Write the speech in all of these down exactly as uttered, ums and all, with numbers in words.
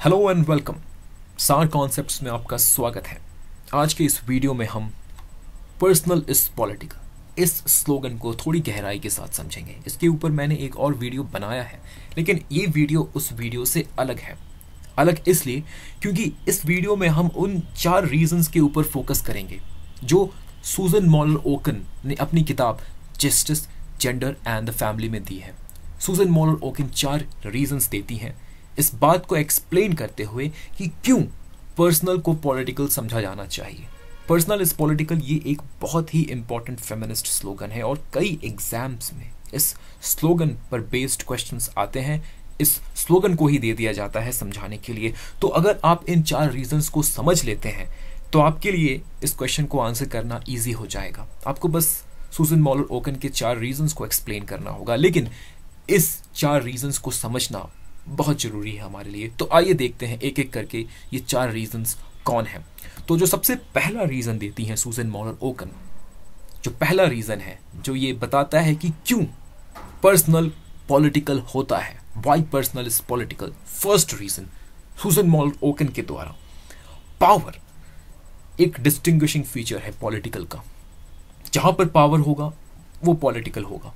Hello and welcome. सार concepts में आपका स्वागत है। आज के इस वीडियो में हम पर्सनल इज पॉलिटिकल इस स्लोगन को थोड़ी गहराई के साथ समझेंगे। इसके ऊपर मैंने एक और वीडियो बनाया है, लेकिन ये वीडियो उस वीडियो से अलग है। अलग इसलिए क्योंकि इस वीडियो में हम उन चार रीजंस के ऊपर फोकस करेंगे जो सूजन मॉरल ओकन ने अपनी किताब Justice, Gender and the Family में दी है। सूजन मॉरल ओकन चार रीजंस देती हैं इस बात को एक्सप्लेन करते हुए कि क्यों पर्सनल को पॉलिटिकल समझा जाना चाहिए। पर्सनल इज पॉलिटिकल ये एक बहुत ही इंपॉर्टेंट फेमिनिस्ट स्लोगन है और कई एग्जाम्स में इस स्लोगन पर बेस्ड क्वेश्चंस आते हैं। इस स्लोगन को ही दे दिया जाता है समझाने के लिए। तो अगर आप इन चार रीजंस को समझ लेते हैं तो आपके लिए इस क्वेश्चन को आंसर करना ईजी हो जाएगा। आपको बस सूजन मॉरल ओकन के चार रीजंस को एक्सप्लेन करना होगा, लेकिन इस चार रीजंस को समझना बहुत जरूरी है हमारे लिए। तो आइए देखते हैं एक एक करके ये चार रीजंस कौन हैं। तो जो सबसे पहला रीजन देती हैं सूजन मॉरल ओकन, जो पहला रीजन है जो ये बताता है कि क्यों पर्सनल पॉलिटिकल होता है, why personal is political. First reason Susan Moller Okin के द्वारा, पावर एक डिस्टिंग्विशिंग फीचर है पॉलिटिकल का। जहां पर पावर होगा वो पॉलिटिकल होगा।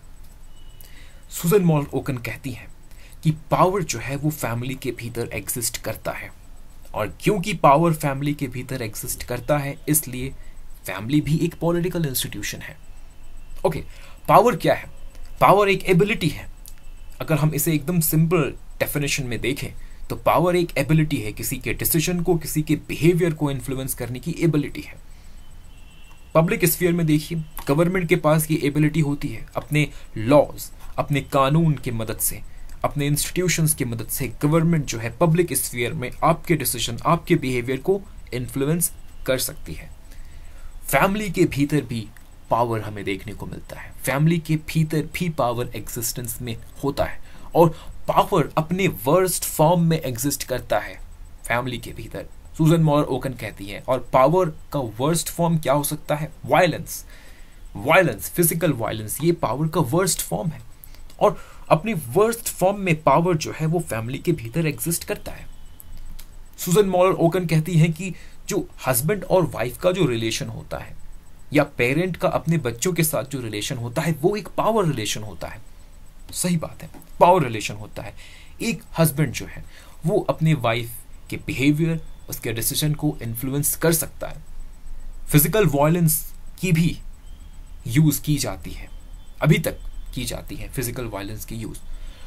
सूजन मॉरल ओकन कहती हैं कि पावर जो है वो फैमिली के भीतर एग्जिस्ट करता है, और क्योंकि पावर फैमिली के भीतर एग्जिस्ट करता है इसलिए फैमिली भी एक पॉलिटिकल इंस्टीट्यूशन है। ओके, पावर क्या है? पावर एक एबिलिटी है। अगर हम इसे एकदम सिंपल डेफिनेशन में देखें तो पावर एक एबिलिटी है, किसी के डिसीजन को, किसी के बिहेवियर को इन्फ्लुएंस करने की एबिलिटी है। पब्लिक स्फीयर में देखिए, गवर्नमेंट के पास ये एबिलिटी होती है अपने लॉज, अपने कानून की मदद से, अपने इंस्टीट्यूशंस की मदद से गवर्नमेंट जो है पब्लिक स्फीयर में आपके डिसीजन, आपके बिहेवियर को इन्फ्लुएंस कर सकती है। फैमिली के भीतर भी पावर हमें देखने को मिलता है। फैमिली के भीतर भी पावर एग्जिस्टेंस में होता है, और पावर अपने वर्स्ट फॉर्म में एग्जिस्ट करता है फैमिली के भीतर। सूजन मॉरल ओकन कहती है, और पावर का वर्स्ट फॉर्म क्या हो सकता है? वायलेंस। वायलेंस, फिजिकल वायलेंस, ये पावर का वर्स्ट फॉर्म है, और अपनी वर्स्ट फॉर्म में पावर जो है वो फैमिली के भीतर एग्जिस्ट करता है। सूजन मॉरल ओकन कहती है कि जो हस्बैंड और वाइफ का जो रिलेशन होता है, या पेरेंट का अपने बच्चों के साथ जो रिलेशन होता है, वो एक पावर रिलेशन होता है। सही बात है, पावर रिलेशन होता है। एक हस्बैंड जो है वो अपने वाइफ के बिहेवियर, उसके डिसीजन को इन्फ्लुएंस कर सकता है। फिजिकल वायलेंस की भी यूज की जाती है, अभी तक की जाती है फिजिकल वायलेंस की यूज।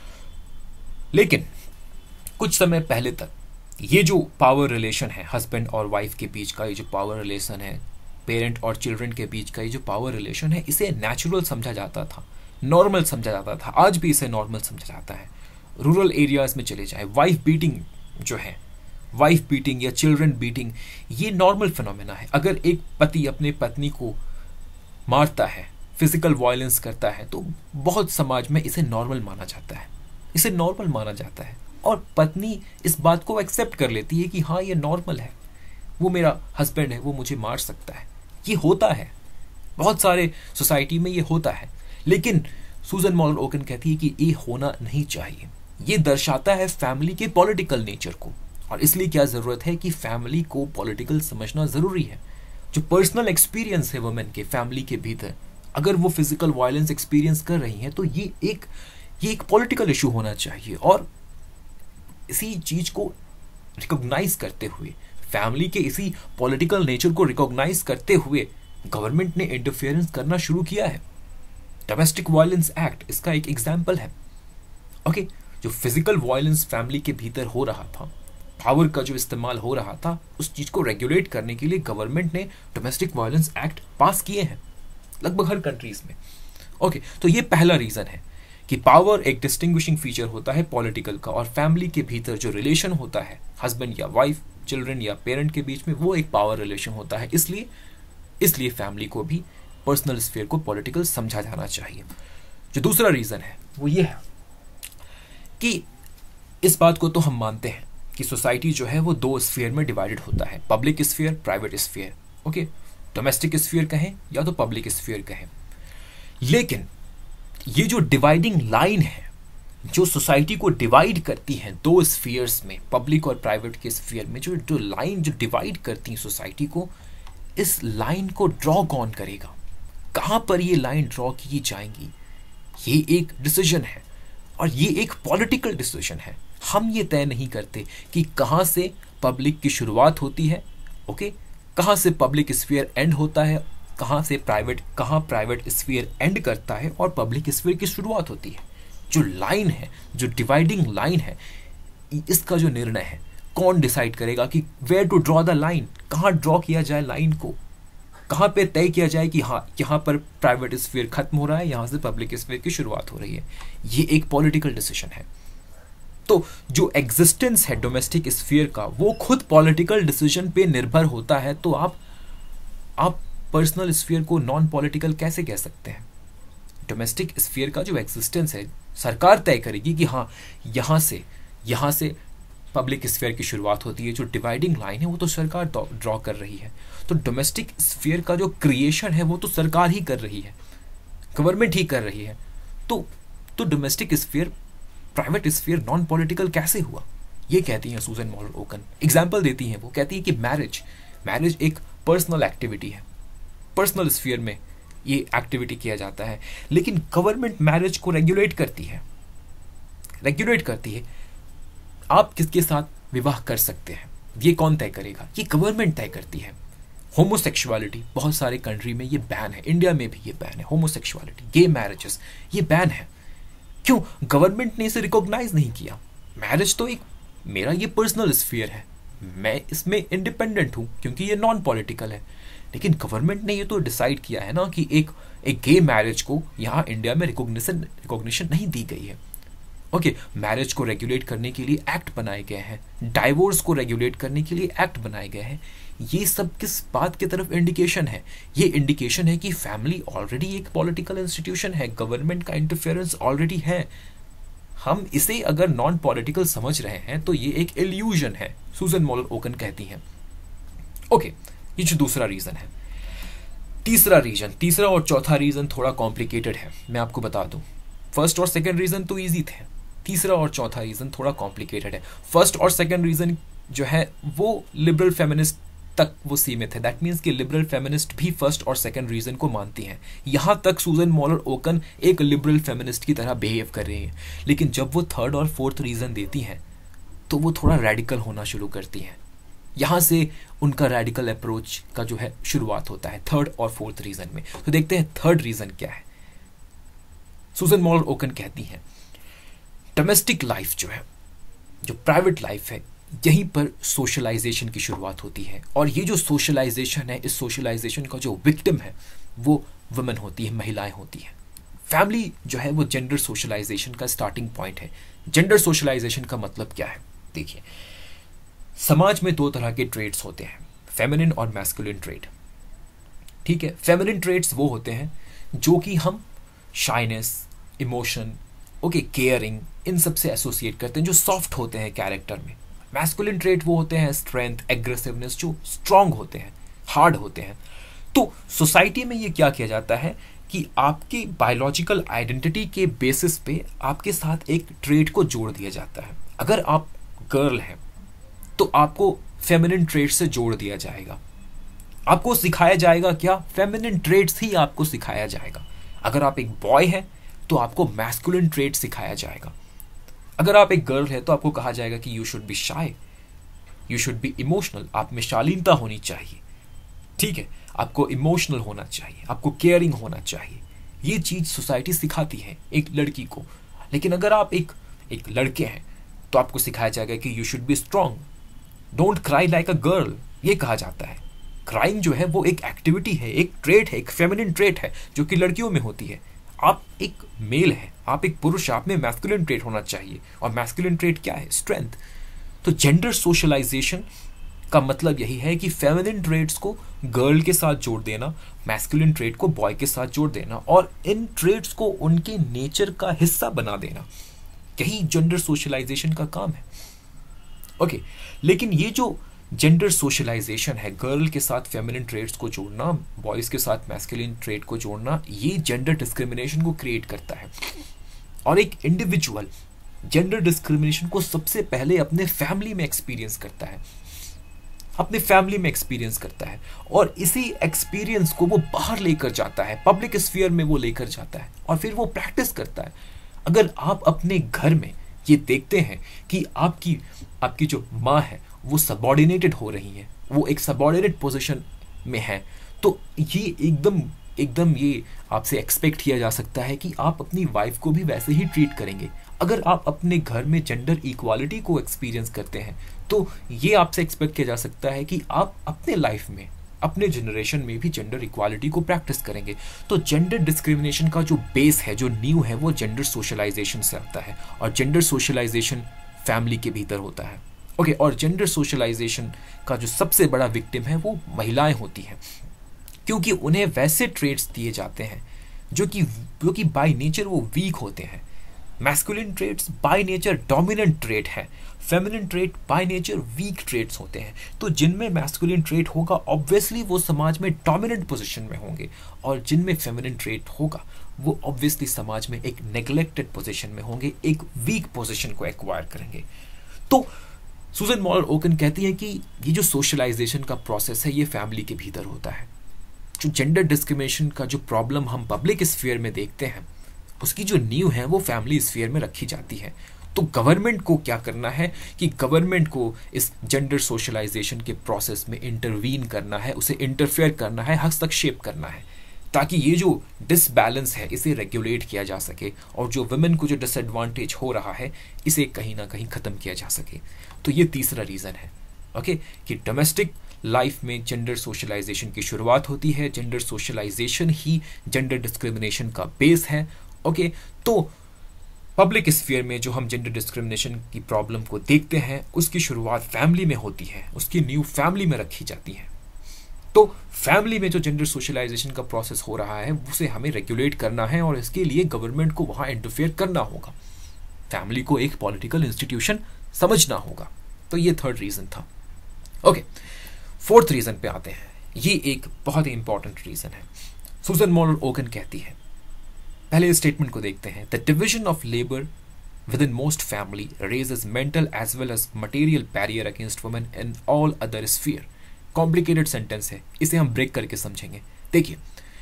लेकिन कुछ समय पहले तक ये जो पावर रिलेशन है हस्बैंड और वाइफ के बीच का, ये जो पावर रिलेशन है पेरेंट और चिल्ड्रन के बीच का, ये जो पावर रिलेशन है, इसे नेचुरल समझा जाता था, नॉर्मल समझा जाता था। आज भी इसे नॉर्मल समझा जाता है। रूरल एरियाज में चले जाए, वाइफ बीटिंग जो है, वाइफ बीटिंग या चिल्ड्रन बीटिंग, ये नॉर्मल फिनोमेना है। अगर एक पति अपने पत्नी को मारता है, फिजिकल वायलेंस करता है, तो बहुत समाज में इसे नॉर्मल माना जाता है, इसे नॉर्मल माना जाता है। और पत्नी इस बात को एक्सेप्ट कर लेती है कि हाँ ये नॉर्मल है, वो मेरा हस्बैंड है, वो मुझे मार सकता है। ये होता है, बहुत सारे सोसाइटी में ये होता है। लेकिन सूजन मॉरल ओकन कहती है कि ये होना नहीं चाहिए। ये दर्शाता है फैमिली के पॉलिटिकल नेचर को, और इसलिए क्या जरूरत है कि फैमिली को पॉलिटिकल समझना जरूरी है। जो पर्सनल एक्सपीरियंस है वुमेन के फैमिली के भीतर, अगर वो फिजिकल वायलेंस एक्सपीरियंस कर रही हैं तो ये एक ये एक पॉलिटिकल इशू होना चाहिए। और इसी चीज को रिकॉग्नाइज करते हुए, फैमिली के इसी पॉलिटिकल नेचर को रिकॉग्नाइज करते हुए गवर्नमेंट ने इंटरफेरेंस करना शुरू किया है। डोमेस्टिक वायलेंस एक्ट इसका एक एग्जाम्पल है। ओके, जो फिजिकल वायलेंस फैमिली के भीतर हो रहा था, पावर का जो इस्तेमाल हो रहा था, उस चीज को रेगुलेट करने के लिए गवर्नमेंट ने डोमेस्टिक वायलेंस एक्ट पास किए हैं लगभग हर कंट्रीज में। ओके, तो ये पहला रीजन है कि पावर एक डिस्टिंग्विशिंग फीचर होता है पॉलिटिकल का, और फैमिली के भीतर जो रिलेशन होता है हस्बैंड या वाइफ, चिल्ड्रन या पेरेंट के बीच में, वो एक पावर रिलेशन होता है। इसलिए इसलिए फैमिली को भी पर्सनल स्फीयर को पॉलिटिकल समझा जाना चाहिए। जो दूसरा रीजन है वो ये है कि इस बात को तो हम मानते हैं कि सोसाइटी जो है वो दो स्फीयर में डिवाइडेड होता है, public sphere, private sphere. Okay, domestic sphere कहें या तो पब्लिक स्फीयर कहें। लेकिन ये जो डिवाइडिंग लाइन है जो सोसाइटी को डिवाइड करती हैं दो स्फीयर्स में, पब्लिक और प्राइवेट के स्फीयर में, जो जो लाइन जो डिवाइड करती हैं सोसाइटी को, इस लाइन को ड्रॉ कौन करेगा, कहाँ पर ये लाइन ड्रॉ की जाएंगी, ये एक डिसीजन है और ये एक पॉलिटिकल डिसीजन है। हम ये तय नहीं करते कि कहाँ से पब्लिक की शुरुआत होती है, ओके, कहाँ से पब्लिक स्फीयर एंड होता है, कहाँ से प्राइवेट कहाँ प्राइवेट स्फीयर एंड करता है और पब्लिक स्फीयर की शुरुआत होती है। जो लाइन है, जो डिवाइडिंग लाइन है, इसका जो निर्णय है कौन डिसाइड करेगा कि where to draw the line, कहाँ ड्रॉ किया जाए लाइन को, कहाँ पे तय किया जाए कि हाँ यहाँ पर प्राइवेट स्फीयर खत्म हो रहा है, यहाँ से पब्लिक स्फीयर की शुरुआत हो रही है। ये एक पॉलिटिकल डिसीजन है। तो जो एग्जिस्टेंस है डोमेस्टिक स्फीयर का, वो खुद पॉलिटिकल डिसीजन पे निर्भर होता है। तो आप आप पर्सनल स्फीयर को नॉन पॉलिटिकल कैसे कह सकते हैं? डोमेस्टिक स्फीयर का जो एग्जिस्टेंस है, सरकार तय करेगी कि हाँ यहाँ से यहाँ से पब्लिक स्फीयर की शुरुआत होती है। जो डिवाइडिंग लाइन है वो तो सरकार ड्रॉ कर रही है। तो डोमेस्टिक स्फीयर का जो क्रिएशन है वो तो सरकार ही कर रही है, गवर्नमेंट ही कर रही है। तो तो domestic sphere, private sphere non political कैसे हुआ? ये कहती हैं सूजन मॉरल ओकन। एग्जाम्पल देती हैं, वो कहती है कि मैरिज मैरिज एक पर्सनल एक्टिविटी है, पर्सनल स्फीयर में ये एक्टिविटी किया जाता है, लेकिन गवर्नमेंट मैरिज को रेगुलेट करती है रेगुलेट करती है आप किसके साथ विवाह कर सकते हैं, ये कौन तय करेगा? ये गवर्नमेंट तय करती है। होमोसेक्सुअलिटी बहुत सारे कंट्री में ये बैन है, इंडिया में भी ये बैन है। होमोसेक्सुअलिटी, गे मैरिजेस, ये बैन है। क्यों? गवर्नमेंट ने इसे रिकॉग्नाइज नहीं किया। मैरिज तो एक मेरा ये पर्सनल स्फीयर है, मैं इसमें इंडिपेंडेंट हूं क्योंकि ये नॉन पॉलिटिकल है। लेकिन गवर्नमेंट ने ये तो डिसाइड किया है ना कि एक एक गे मैरिज को यहाँ इंडिया में रिकॉग्निशन रिकॉग्निशन नहीं दी गई है। ओके, मैरिज को रेगुलेट करने के लिए एक्ट बनाए गए हैं, डाइवोर्स को रेगुलेट करने के लिए एक्ट बनाए गए हैं। ये सब किस बात की तरफ इंडिकेशन है? ये इंडिकेशन है कि फैमिली ऑलरेडी एक पॉलिटिकल इंस्टीट्यूशन है, गवर्नमेंट का इंटरफेरेंस ऑलरेडी है। हम इसे अगर नॉन पॉलिटिकल समझ रहे हैं तो ये एक इल्यूजन है, सूजन मॉरल ओकन कहती हैं। ओके, ये जो दूसरा रीजन है। तीसरा रीजन, तीसरा और चौथा रीजन थोड़ा कॉम्प्लिकेटेड है, मैं आपको बता दूं। फर्स्ट और सेकंड रीजन तो इजी थे, तीसरा और चौथा रीजन थोड़ा कॉम्प्लिकेटेड है। फर्स्ट और सेकंड रीजन जो है वो लिबरल फेमिनिस्ट तक वो सीमित है। दैट मीन्स कि लिबरल फेमिनिस्ट भी फर्स्ट और सेकंड रीजन को मानती हैं। यहां तक सूजन मॉरल ओकन एक लिबरल फेमिनिस्ट की तरह बिहेव कर रही है। लेकिन जब वो थर्ड और फोर्थ रीजन देती हैं तो वो थोड़ा रेडिकल होना शुरू करती हैं। यहां से उनका रेडिकल अप्रोच का जो है शुरुआत होता है थर्ड और फोर्थ रीजन में। तो देखते हैं थर्ड रीजन क्या है। सूजन मॉरल ओकन कहती हैं डोमेस्टिक लाइफ जो है, जो प्राइवेट लाइफ है, यहीं पर सोशलाइजेशन की शुरुआत होती है। और ये जो सोशलाइजेशन है, इस सोशलाइजेशन का जो विक्टिम है वो वुमेन होती है, महिलाएं होती हैं। फैमिली जो है वो जेंडर सोशलाइजेशन का स्टार्टिंग पॉइंट है। जेंडर सोशलाइजेशन का मतलब क्या है? देखिए, समाज में दो तरह के ट्रेड्स होते हैं, फेमिनिन और मैस्कुलिन ट्रेड। ठीक है, फेमिनिन ट्रेड्स वो होते हैं जो कि हम शाइनेस, इमोशन, ओके, केयरिंग, इन सब से एसोसिएट करते हैं, जो सॉफ्ट होते हैं कैरेक्टर में। मैस्कुलिन ट्रेट वो होते हैं स्ट्रेंथ, एग्रेसिवनेस, जो स्ट्रांग होते हैं, हार्ड होते हैं। तो सोसाइटी में ये क्या किया जाता है कि आपकी बायोलॉजिकल आइडेंटिटी के बेसिस पे आपके साथ एक ट्रेट को जोड़ दिया जाता है। अगर आप गर्ल हैं तो आपको फेमिनिन ट्रेट से जोड़ दिया जाएगा, आपको सिखाया जाएगा क्या? फेमिनिन ट्रेट्स ही आपको सिखाया जाएगा। अगर आप एक बॉय हैं तो आपको मैस्कुलिन ट्रेट सिखाया जाएगा। अगर आप एक गर्ल है तो आपको कहा जाएगा कि you should be shy, you should be emotional, आप में शालीनता होनी चाहिए। ठीक है, आपको इमोशनल होना चाहिए, आपको केयरिंग होना चाहिए। ये चीज सोसाइटी सिखाती है एक लड़की को। लेकिन अगर आप एक एक लड़के हैं तो आपको सिखाया जाएगा कि you should be strong, don't cry like a girl, ये कहा जाता है। क्राइम जो है वो एक एक्टिविटी है, एक ट्रेट है, एक फेमिनिन ट्रेट है जो कि लड़कियों में होती है। आप एक मेल है, आप एक पुरुष, आप में मैस्कुलिन ट्रेट होना चाहिए। और मैस्कुलिन ट्रेट क्या है? स्ट्रेंथ। तो जेंडर सोशलाइजेशन का मतलब यही है कि फेमिनिन ट्रेट्स को गर्ल के साथ जोड़ देना, मैस्कुलिन ट्रेट को बॉय के साथ जोड़ देना और इन ट्रेट्स को उनके नेचर का हिस्सा बना देना। यही जेंडर सोशलाइजेशन का काम है। ओके, लेकिन ये जो जेंडर सोशलाइजेशन है, गर्ल के साथ फेमिनिन ट्रेट्स को जोड़ना, बॉयज के साथ मैस्कुलिन ट्रेट को जोड़ना, ये जेंडर डिस्क्रिमिनेशन को क्रिएट करता है। और एक इंडिविजुअल जेंडर डिस्क्रिमिनेशन को सबसे पहले अपने फैमिली में एक्सपीरियंस करता है, अपने फैमिली में एक्सपीरियंस करता है और इसी एक्सपीरियंस को वो बाहर लेकर जाता है, पब्लिक स्फीयर में वो लेकर जाता है और फिर वो प्रैक्टिस करता है। अगर आप अपने घर में ये देखते हैं कि आपकी आपकी जो माँ है वो सबॉर्डिनेटेड हो रही है, वो एक सबॉर्डिनेट पोजीशन में है, तो ये एकदम एकदम ये आपसे एक्सपेक्ट किया जा सकता है कि आप अपनी वाइफ को भी वैसे ही ट्रीट करेंगे। अगर आप अपने घर में जेंडर इक्वालिटी को एक्सपीरियंस करते हैं तो ये आपसे एक्सपेक्ट किया जा सकता है कि आप अपने लाइफ में, अपने जनरेशन में भी जेंडर इक्वालिटी को प्रैक्टिस करेंगे। तो जेंडर डिस्क्रिमिनेशन का जो बेस है, जो नींव है, वो जेंडर सोशलाइजेशन से आता है और जेंडर सोशलाइजेशन फैमिली के भीतर होता है। ओके, और जेंडर सोशलाइजेशन का जो सबसे बड़ा विक्टिम है वो महिलाएं होती हैं, क्योंकि उन्हें वैसे ट्रेट्स दिए जाते हैं जो कि जो कि बाय नेचर वो वीक होते हैं। Masculine traits by nature dominant trait है, feminine trait by nature weak traits होते हैं। तो जिनमें मैस्कुलिन ट्रेट होगा ऑब्वियसली वो समाज में डोमिनेंट पोजीशन में होंगे और जिनमें फेमिनिन ट्रेट होगा वो ऑब्वियसली समाज में एक नेग्लेक्टेड पोजीशन में होंगे, एक वीक पोजीशन को एक्वायर करेंगे। तो सुजन मॉरल ओकन कहती है कि ये जो सोशलाइजेशन का प्रोसेस है ये फैमिली के भीतर होता है। जो जेंडर डिस्क्रिमिनेशन का जो प्रॉब्लम हम पब्लिक स्फीयर में देखते हैं उसकी जो नींव है वो फैमिली स्फीयर में रखी जाती है। तो गवर्नमेंट को क्या करना है कि गवर्नमेंट को इस जेंडर सोशलाइजेशन के प्रोसेस में इंटरवीन करना है, उसे इंटरफेयर करना है, हस्तक्षेप करना है, ताकि ये जो डिसबैलेंस है इसे रेगुलेट किया जा सके और जो वुमेन को जो डिसएडवांटेज हो रहा है इसे कहीं ना कहीं ख़त्म किया जा सके। तो ये तीसरा रीज़न है ओके कि डोमेस्टिक लाइफ में जेंडर सोशलाइजेशन की शुरुआत होती है। जेंडर सोशलाइजेशन ही जेंडर डिस्क्रिमिनेशन का बेस है। ओके okay, तो पब्लिक स्फीयर में जो हम जेंडर डिस्क्रिमिनेशन की प्रॉब्लम को देखते हैं उसकी शुरुआत फैमिली में होती है, उसकी न्यू फैमिली में रखी जाती है। तो फैमिली में जो जेंडर सोशलाइजेशन का प्रोसेस हो रहा है उसे हमें रेगुलेट करना है और इसके लिए गवर्नमेंट को वहाँ इंटरफेयर करना होगा, फैमिली को एक पॉलिटिकल इंस्टीट्यूशन समझना होगा। तो ये थर्ड रीज़न था। ओके, फोर्थ रीज़न पे आते हैं। ये एक बहुत ही इंपॉर्टेंट रीज़न है। सुजन मॉरल ओकन कहती है, पहले इस स्टेटमेंट को देखते हैं। The division of labour within most family raises mental as well as material barrier against women in all other sphere. Complicated sentence है, इसे हम ब्रेक करके समझेंगे। देखिए,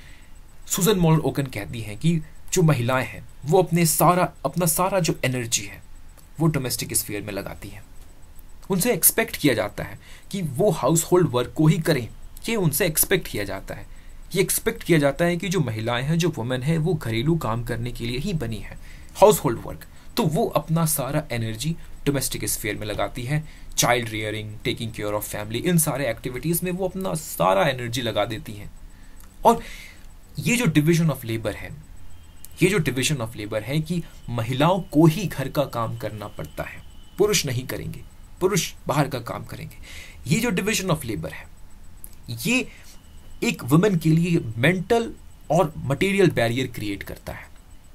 सुजन मॉरल ओकन कहती हैं कि जो महिलाएं हैं वो अपने सारा अपना सारा जो एनर्जी है वो डोमेस्टिक स्फीयर में लगाती हैं। उनसे एक्सपेक्ट किया जाता है कि वो हाउस होल्ड वर्क को ही करें, ये उनसे एक्सपेक्ट किया जाता है। ये एक्सपेक्ट किया जाता है कि जो महिलाएं हैं, जो वुमेन है, वो घरेलू काम करने के लिए ही बनी है, हाउस होल्ड वर्क। तो वो अपना सारा एनर्जी डोमेस्टिक स्फीयर में लगाती है। Child rearing, taking care of family, इन सारे एक्टिविटीज़ में वो अपना सारा एनर्जी लगा देती हैं। और ये जो डिविजन ऑफ लेबर है ये जो डिविजन ऑफ लेबर है कि महिलाओं को ही घर का काम करना पड़ता है, पुरुष नहीं करेंगे, पुरुष बाहर का काम करेंगे। ये जो डिविजन ऑफ लेबर है ये एक वुमेन के लिए मेंटल और मटेरियल बैरियर क्रिएट करता है,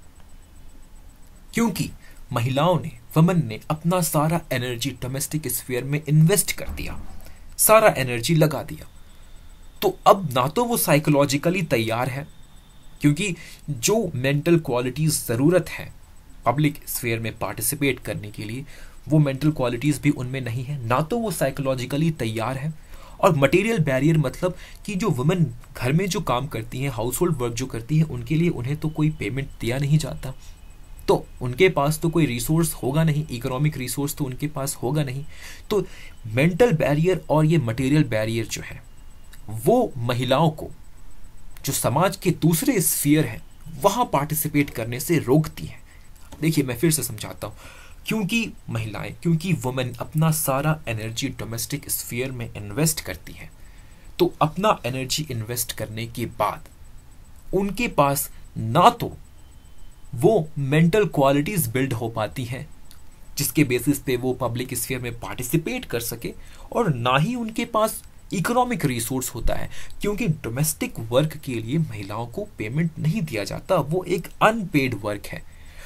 क्योंकि महिलाओं ने, वुमेन ने अपना सारा एनर्जी डोमेस्टिक स्फीयर में इन्वेस्ट कर दिया, सारा एनर्जी लगा दिया। तो अब ना तो वो साइकोलॉजिकली तैयार है, क्योंकि जो मेंटल क्वालिटीज ज़रूरत है पब्लिक स्फीयर में पार्टिसिपेट करने के लिए वो मेंटल क्वालिटीज़ भी उनमें नहीं है, ना तो वो साइकोलॉजिकली तैयार है। और मटेरियल बैरियर मतलब कि जो वुमेन घर में जो काम करती हैं, हाउस होल्ड वर्क जो करती हैं, उनके लिए उन्हें तो कोई पेमेंट दिया नहीं जाता, तो उनके पास तो कोई रिसोर्स होगा नहीं, इकोनॉमिक रिसोर्स तो उनके पास होगा नहीं। तो मेंटल बैरियर और ये मटेरियल बैरियर जो है वो महिलाओं को जो समाज के दूसरे स्फीयर हैं वहाँ पार्टिसिपेट करने से रोकती है। देखिए, मैं फिर से समझाता हूँ। क्योंकि महिलाएं, क्योंकि वुमेन अपना सारा एनर्जी डोमेस्टिक स्फीयर में इन्वेस्ट करती हैं, तो अपना एनर्जी इन्वेस्ट करने के बाद उनके पास ना तो वो मेंटल क्वालिटीज बिल्ड हो पाती हैं जिसके बेसिस पे वो पब्लिक स्फीयर में पार्टिसिपेट कर सके, और ना ही उनके पास इकोनॉमिक रिसोर्स होता है, क्योंकि डोमेस्टिक वर्क के लिए महिलाओं को पेमेंट नहीं दिया जाता, वो एक अनपेड वर्क है।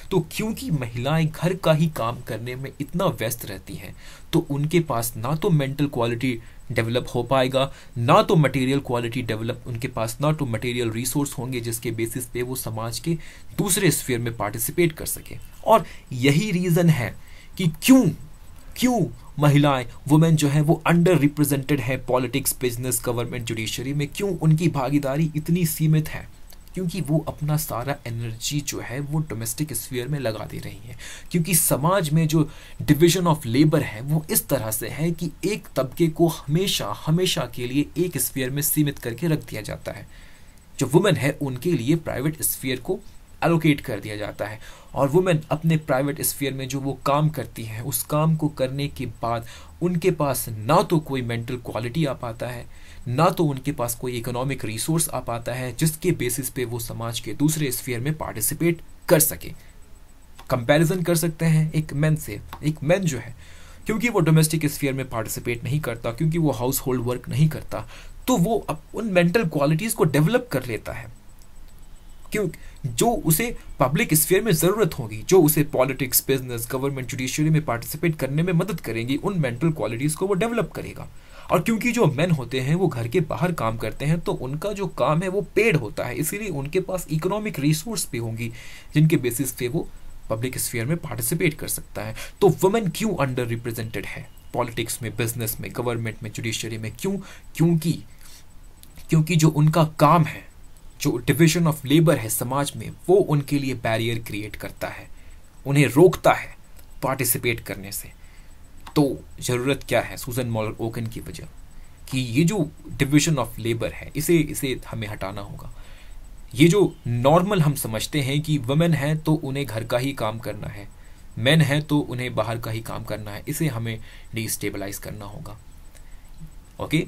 तो क्योंकि महिलाएं घर का ही काम करने में इतना व्यस्त रहती हैं, तो उनके पास ना तो मेंटल क्वालिटी डेवलप हो पाएगा, ना तो मटेरियल क्वालिटी डेवलप उनके पास, ना तो मटेरियल रिसोर्स होंगे जिसके बेसिस पे वो समाज के दूसरे स्फीयर में पार्टिसिपेट कर सके। और यही रीज़न है कि क्यों क्यों महिलाएं, वुमेन जो है वो अंडर रिप्रेजेंटेड है पॉलिटिक्स, बिजनेस, गवर्नमेंट, जुडिशरी में। क्यों उनकी भागीदारी इतनी सीमित है? क्योंकि वो अपना सारा एनर्जी जो है वो डोमेस्टिक स्फीयर में लगा दे रही हैं। क्योंकि समाज में जो डिवीजन ऑफ लेबर है वो इस तरह से है कि एक तबके को हमेशा हमेशा के लिए एक स्फीयर में सीमित करके रख दिया जाता है। जो वुमेन है उनके लिए प्राइवेट स्फीयर को एलोकेट कर दिया जाता है, और वुमेन अपने प्राइवेट स्फीयर में जो वो काम करती हैं उस काम को करने के बाद उनके पास ना तो कोई मेंटल क्वालिटी आ पाता है, ना तो उनके पास कोई इकोनॉमिक रिसोर्स आ पाता है जिसके बेसिस पे वो समाज के दूसरे स्फीयर में पार्टिसिपेट कर सके। कंपैरिजन कर सकते हैं एक मैन से। एक मैन जो है, क्योंकि वो डोमेस्टिक स्फीयर में पार्टिसिपेट नहीं करता, क्योंकि वो हाउस होल्ड वर्क नहीं करता, तो वो अब उन मेंटल क्वालिटीज को डेवलप कर लेता है क्यों जो उसे पब्लिक स्फीयर में ज़रूरत होगी, जो उसे पॉलिटिक्स, बिजनेस, गवर्नमेंट, जुडिशरी में पार्टिसिपेट करने में मदद करेंगी। उन मेंटल क्वालिटीज़ को वो डेवलप करेगा। और क्योंकि जो मेन होते हैं वो घर के बाहर काम करते हैं, तो उनका जो काम है वो पेड होता है, इसीलिए उनके पास इकोनॉमिक रिसोर्स भी होंगी जिनके बेसिस पे वो पब्लिक स्फीयर में पार्टिसिपेट कर सकता है। तो वुमेन क्यों अंडर रिप्रेजेंटेड है पॉलिटिक्स में, बिजनेस में, गवर्नमेंट में, जुडिशरी में? क्यों? क्योंकि क्योंकि जो उनका काम है, जो डिवीजन ऑफ लेबर है समाज में, वो उनके लिए बैरियर क्रिएट करता है, उन्हें रोकता है पार्टिसिपेट करने से। तो ज़रूरत क्या है सुजन मॉलर ओकन की वजह कि ये जो डिवीजन ऑफ लेबर है इसे इसे हमें हटाना होगा। ये जो नॉर्मल हम समझते हैं कि वुमेन है तो उन्हें घर का ही काम करना है, मेन है तो उन्हें बाहर का ही काम करना है, इसे हमें डिस्टेबलाइज करना होगा। ओके,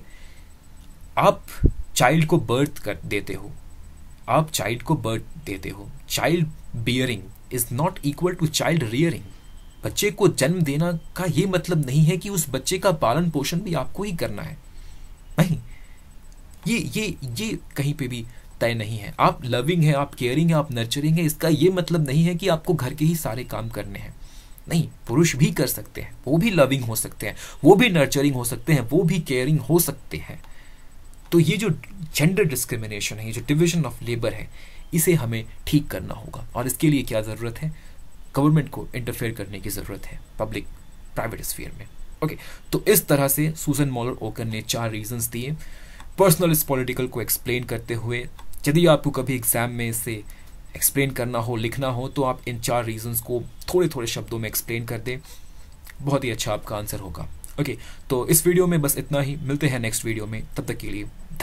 आप चाइल्ड को बर्थ कर देते हो, आप चाइल्ड को बर्थ देते हो। Child bearing is not equal to child rearing. बच्चे को जन्म देना का ये मतलब नहीं है कि उस बच्चे का पालन पोषण भी आपको ही करना है। नहीं, ये ये ये कहीं पे भी तय नहीं है। आप लविंग है, आप केयरिंग है, आप नर्चरिंग है, इसका ये मतलब नहीं है कि आपको घर के ही सारे काम करने हैं। नहीं, पुरुष भी कर सकते हैं, वो भी लविंग हो सकते हैं, वो भी नर्चरिंग हो सकते हैं, वो भी केयरिंग हो सकते हैं। तो ये जो जेंडर डिस्क्रिमिनेशन है, ये जो डिवीजन ऑफ लेबर है, इसे हमें ठीक करना होगा। और इसके लिए क्या ज़रूरत है? गवर्नमेंट को इंटरफेयर करने की ज़रूरत है पब्लिक प्राइवेट स्फीयर में। ओके, तो इस तरह से सुजन मॉलर ओकन ने चार रीजंस दिए पर्सनल इस पॉलिटिकल को एक्सप्लेन करते हुए। यदि आपको कभी एग्जाम में इसे एक्सप्लेन करना हो, लिखना हो, तो आप इन चार रीजंस को थोड़े थोड़े शब्दों में एक्सप्लेन कर दें, बहुत ही अच्छा आपका आंसर होगा। ओके, तो इस वीडियो में बस इतना ही। मिलते हैं नेक्स्ट वीडियो में, तब तक के लिए